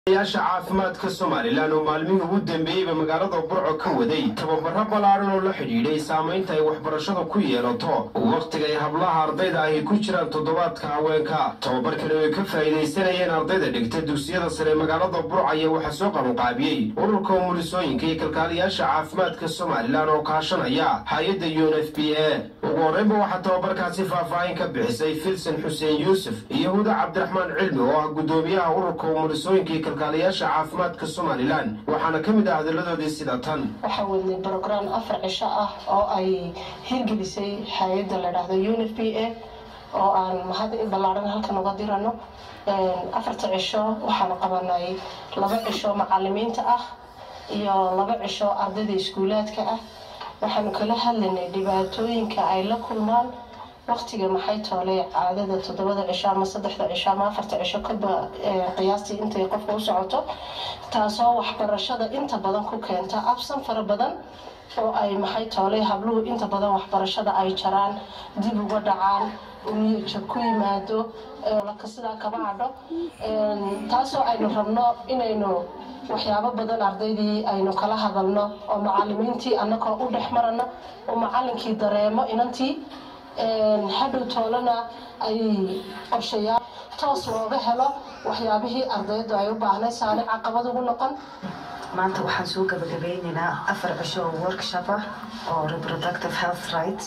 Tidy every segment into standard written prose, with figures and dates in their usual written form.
yaasha caafimaadka Soomaaliland oo maalmihii ugu dambeeyay magaalada Burco ka waday tababaro balaaran oo la xidhiidhay saameynta ay waxbarashada ku yeelato waqtiga ay hablaha ardayda ay ku jiraan toddobaadka haweenka tababarkan ay ka faa'iideysanayeen ardayda dhigta dugsiyada sare magaalada Burco ayaa waxa soo qabanqaabiyay ururka umulisooyinka iyo kalkaaliyaasha caafimaadka Soomaaliland oo kaashanaya hay'adda UNFPA ugu horreynba waxa tababarkaasi faahfaahin ka bixisay Filsan Xuseen Yuusuf iyo Huda Cabdiraxmaan Cilmi oo ah gudoomiyaha ururka umulisooyinka kalkaaliyaasha caafimaadka Soomaaliland waxaana kamid ah hadalladoodii sida tan waxa wadnay program 4 cisho ah oo ay hirgelisay hay'adda la yiraahdo UNFPA oo aan mahad balaaran halkan uga dirano 4 cisho waxaan qabanay 2 cisho macallimiinta ah iyo 2 cisho ardayda iskuulaadka ah waxaan kala hadlaynay dhibaatooyinka ay la kulmaan waqtiga maxay toolay caadada 7 cisho ama 3 cisho ama 4 cisho kaba qiyaastii intay qofku u socoto taasoo waxbarashada inta badan ku keenta absan fara badan oo ay maxay toolay habluhu inta badan waxbarashada ay jaraan dib uga dhacaan niyad ku yimaado la kasida kaba hadho taasoo aynu rabno inaynu waxyaabo badan ardaydii aynu kala hadalno oo macallimiintii annagoo u dhaxmarana oo macallinkii dareemo inantii hadhow toolana ay qorshayaal toos looga helo waxyaabihii ardaydu ay u baahnay saani caqabad ugu noqon maanta waxaan soo gabagabeynaynaa 4 cisho workshop oo reproductive health rights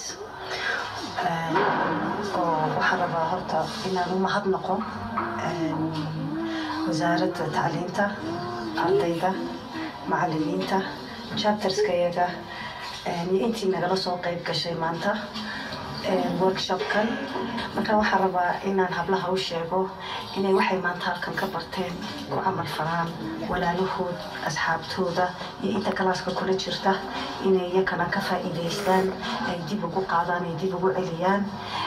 oo waxaan rabaa horta inaan u mahadnaqo wasaaradda tacliinta ardayda macallimiinta chapterska iyaga intii nagala soo qayb gashay maanta workshopkan marka waxaan rabaa inaan hablaha u sheego inay waxay maanta halkan ka barteen ku amal falaan walaalahood asxaabtooda iyo inta kalaaska kula jirta inay iyakana ka faa'iideystaan ay dib ugu qaadaan ay dib ugu celiyaan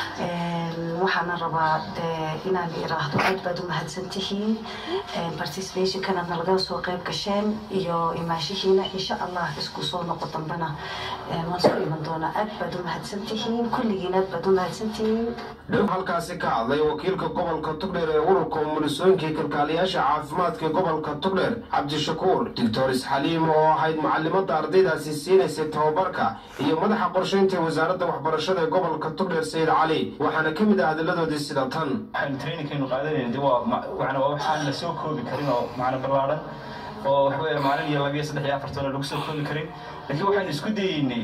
waxaan rabaa inaan iraahdo aad baad u mahadsantihiin participationkan aad nalaga soo qayb gasheen iyo imaashihiina insha Allah isku soo noqon dambana waan soo iman doonaa aad baad u mahadsantihiin kulligiina aad baad u mahadsantihiin halkaasi ka hadlay wakiilka gobolka Togdheer ee ururka umulisooyinka kalkaaliyaasha caafimaadka gobolka Togdheer Cabdishakuur Dr. Xaliim oo ahayd macallimada ardaydaasi siinaysa tababarka iyo madaxa qorsheynta wasaaradda waxbarashada ee gobolka Togdheer Sayid Cali waxaana kamid ah hadalladoodii sida tan waxaan trainingkeenu qaadanayna waxaan la soo koobi karin oo macna balaaran oo wax weeye maalin iyo 2 3 4 toona lagu soo koobi karin laakiin waxaan isku dayeynay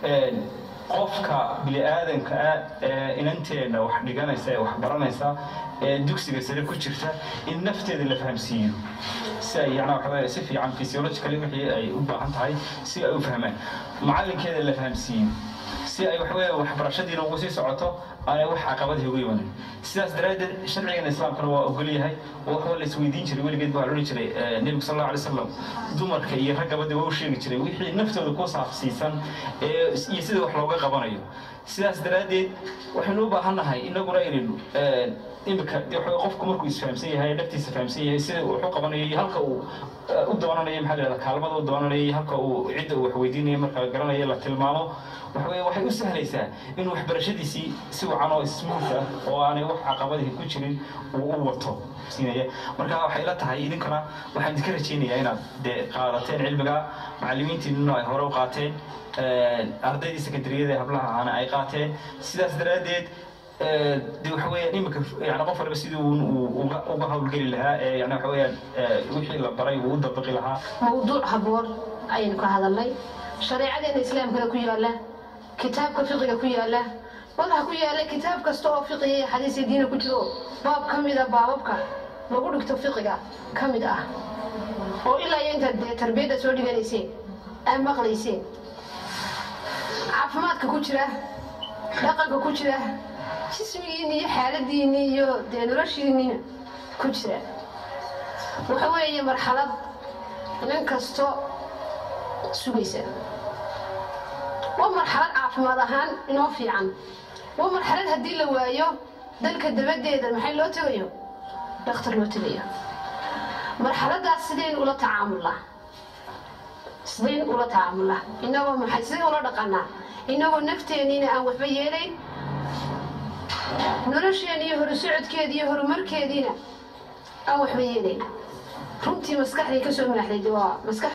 qofka bili aadanka inanteena wax dhiganaysa wax baranaysa dugsiga sare ku jirta in nafteeda la fahamsiiyo si ay waxa si fiican physiologically wixii ay u baahan tahay si ay u fahmaan macallinkeeda la fahamsiiyo si ay waxbarashadiina ugu sii socoto ay wax caqabad ugu yimaadeen sidaas daraadeed sharciga islaamka waa ogol yahay oo waxa la isweydiin jiray weligeed baa loo jiray nabiga sallallahu alayhi wasallam dumarka iyo ragabada waa u sheegi jiray wixii naftooda ku saabsiisan iyo sida wax looga qabanayo sidaas daraadeed waxaan u baahanahay inaguna inaynu imika qofku markuu isfahamsan yahay dhaftiisa fahamsan yahay sida uu wax qabanayo halka uu u doonanayo maxaa la kaalmada u doonanayo halka uu cid wax weydiinayo marka garanayo la tilmaamo waxay u sahlaysaa in waxbarashadiisii si wacan oo smooth ah oo aanay wax caqabadaha ku jirin uu u wato siinaya marka waxay la tahay idinkana waxaan idinka rajaynayaa inaad qaadateen cilmiga macallimiintiina ay hore u qaateen ardaydii secondaryada hablaha aana ay qaateen sidaas daraadeed waxa weeyaan imika qof walba sidii uu uga hawlgeli lahaa waxa weeyaan wixii la baray uu u dabaqi lahaa mawduuc haboon ayaynu ka hadalnay shariicada islaamka ku yaala kitaabka fiqiga ku yaala walaha ku yaala kitaab kasta oo fiqiga iyo xadiis diin ku jiro baab kamida baababka lagu dhigto fiqiga kamid ah oo ilaa inta tarbiyada soo dhiganaysay ay maqlaysay caafimaadka ku jira dhaqanka ku jira jismigiina iyo xaaladiina iyo noloshiina ku jira waxa weeye marxalad in kasto sugaysa ومرحلة عافماد أهان إنه في عن ومرحلة هدي لوايو ذلك الدبدة إذا المحل لو تغيو دكتور لو تغيو مرحلة دا سدين ولا تعامل الله سدين ولا تعامل الله إنه محسن ولا دقنا إنه نفتينين أو وحبيلين نرشيني هرو سعود كيدي هرو مركيدينا أو وحبيلين runtii maskaxdii ka soo madaxday waa maskax